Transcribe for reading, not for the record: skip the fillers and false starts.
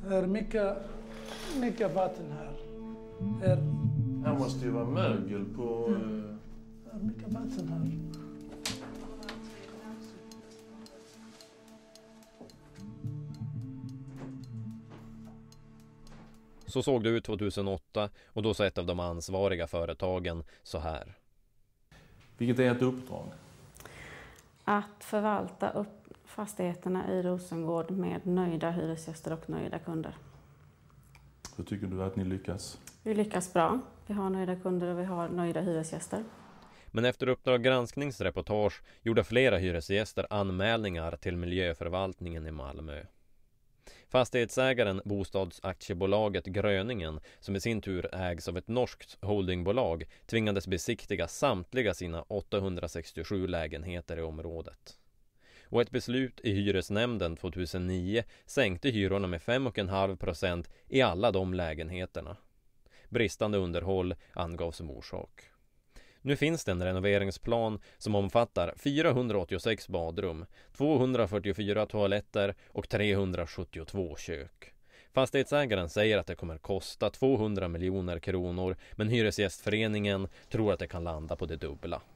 Det är mycket vatten här. Här måste ju vara mögel på... Det är mycket vatten här. Så såg det ut 2008 och då sa ett av de ansvariga företagen så här. Vilket är ett uppdrag? Att förvalta upp fastigheterna i Rosengård med nöjda hyresgäster och nöjda kunder. Hur tycker du att ni lyckas? Vi lyckas bra. Vi har nöjda kunder och vi har nöjda hyresgäster. Men efter Uppdrag granskningsreportage gjorde flera hyresgäster anmälningar till miljöförvaltningen i Malmö. Fastighetsägaren bostadsaktiebolaget Gröningen, som i sin tur ägs av ett norskt holdingbolag, tvingades besiktiga samtliga sina 867 lägenheter i området. Och ett beslut i hyresnämnden 2009 sänkte hyrorna med 5,5% i alla de lägenheterna. Bristande underhåll angavs som orsak. Nu finns det en renoveringsplan som omfattar 486 badrum, 244 toaletter och 372 kök. Fastighetsägaren säger att det kommer kosta 200 miljoner kronor, men Hyresgästföreningen tror att det kan landa på det dubbla.